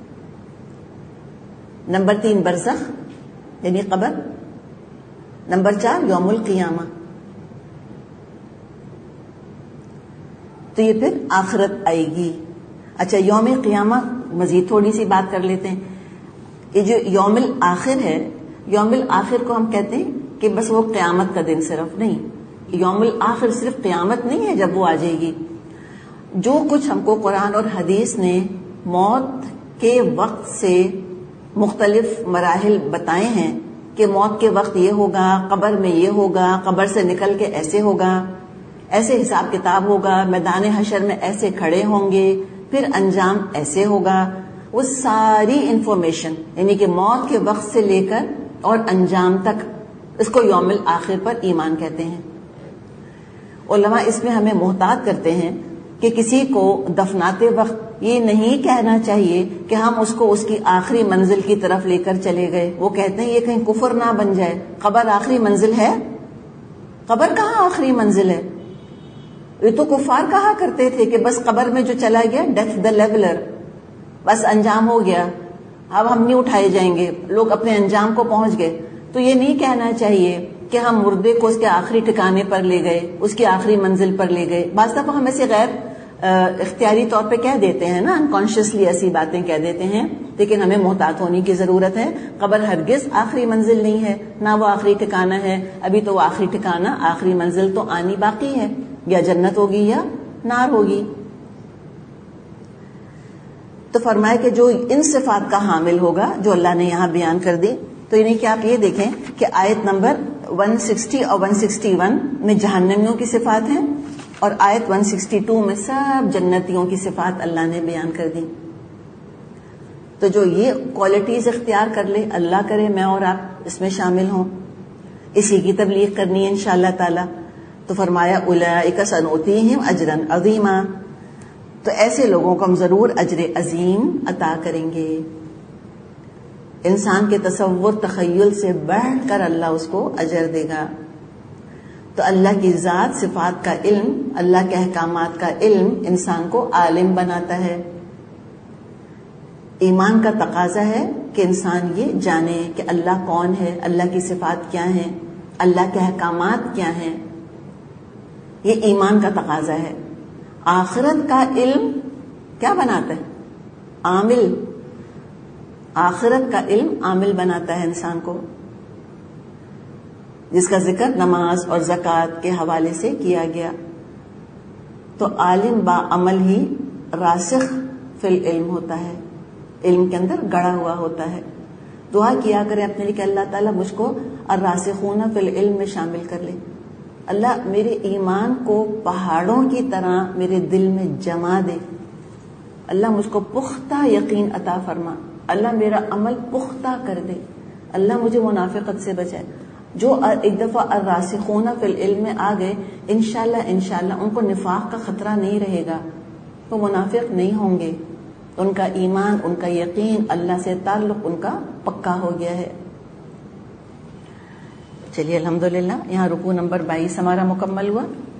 نمبر تین برزخ یعنی قبر، نمبر چار یوم القیامہ. تو یہ پھر آخرت آئے گی. اچھا، یوم قیامہ مزید تھوڑی سی بات کر لیتے ہیں. یہ جو یوم الآخر ہے، یوم الآخر کو ہم کہتے ہیں کہ بس وہ قیامت کا دن صرف نہیں. یوم الآخر صرف قیامت نہیں ہے جب وہ آ جائے گی. جو کچھ ہم کو قرآن اور حدیث نے موت کے وقت سے مختلف مراحل بتائے ہیں کہ موت کے وقت یہ ہوگا، قبر میں یہ ہوگا، قبر سے نکل کے ایسے ہوگا، ایسے حساب کتاب ہوگا، میدان حشر میں ایسے کھڑے ہوں گے، پھر انجام ایسے ہوگا، وہ ساری انفارمیشن یعنی کہ موت کے وقت سے لے کر اور انجام تک، اس کو یوم الآخر پر ایمان کہتے ہیں. علماء اس میں ہمیں محتاط کرتے ہیں کہ کسی کو دفناتے وقت یہ نہیں کہنا چاہیے کہ ہم اس کو اس کی آخری منزل کی طرف لے کر چلے گئے. وہ کہتے ہیں یہ کہیں کفر نہ بن جائے. قبر آخری منزل ہے؟ قبر کہاں آخری منزل ہے؟ یہ تو کفار کہا کرتے تھے کہ بس قبر میں جو چلا گیا ڈیتھ دا لیولر، بس انجام ہو گیا، اب ہم نہیں اٹھائے جائیں گے، لوگ اپنے انجام کو پہنچ گئے. تو یہ نہیں کہنا چاہیے کہ ہم مردے کو اس کے آخری ٹھکانے پر لے گئے، اس کی آخری منزل پر لے گئے. بعض دفعہ ہم ایسے غیر اختیاری طور پہ کہہ دیتے ہیں نا، انکانشیسلی ایسی باتیں کہہ دیتے ہیں، لیکن ہمیں محتاط ہونے کی ضرورت ہے. قبر ہرگز آخری منزل نہیں ہے، نہ وہ آخری ٹھکانہ ہے. ابھی تو وہ آخری ٹھکانہ، آخری منزل تو آنی باقی ہے. یا جنت ہوگی یا نار ہوگی. تو فرمایا کہ جو ان صفات کا حامل ہوگا جو اللہ نے یہاں بیان کر دی. تو یعنی کہ آپ یہ دیکھیں کہ آیت نمبر ایک سو ساٹھ اور ایک سو اکسٹھ میں جہنمیوں کی صفات ہیں اور آیت ایک سو باسٹھ میں سب جنتیوں کی صفات اللہ نے بیان کر دی. تو جو یہ کوالٹیز اختیار کر لے, اللہ کرے میں اور آپ اس میں شامل ہوں, اسی کی تبلیغ کرنی ہے انشاءاللہ تعالی. تو فرمایا اولئک سنؤتیہم اجرا عظیما, تو ایسے لوگوں کو ہم ضرور اجر عظیم عطا کریں گے. انسان کے تصور تخیل سے بڑھ کر اللہ اس کو اجر دے گا. تو اللہ کی ذات صفات کا علم, اللہ کے احکامات کا علم انسان کو عالم بناتا ہے. ایمان کا تقاضا ہے کہ انسان یہ جانے کہ اللہ کون ہے, اللہ کی صفات کیا ہیں, اللہ کے احکامات کیا ہیں. یہ ایمان کا تقاضا ہے. آخرت کا علم کیا بناتا ہے؟ عامل. آخرت کا علم عامل بناتا ہے انسان کو, جس کا ذکر نماز اور زکوٰۃ کے حوالے سے کیا گیا. تو عالم با عمل ہی راسخ فی العلم ہوتا ہے, علم کے اندر گڑا ہوا ہوتا ہے. دعا کیا کریں اپنے لیے کہ اللہ تعالیٰ مجھ کو الراسخون فی العلم میں شامل کر لے. اللہ میرے ایمان کو پہاڑوں کی طرح میرے دل میں جما دے. اللہ مجھ کو پختہ یقین عطا فرما. اللہ میرا عمل پختہ کر دے. اللہ مجھے منافقت سے بچائے. جو ایک دفعہ الراسخون فی العلم میں آ گئے, انشاءاللہ انشاءاللہ ان کو نفاق کا خطرہ نہیں رہے گا, وہ منافق نہیں ہوں گے. ان کا ایمان, ان کا یقین, اللہ سے تعلق ان کا پکا ہو گیا ہے. چلیے الحمدللہ یہاں رکوع نمبر بائیس ہمارا مکمل ہوا.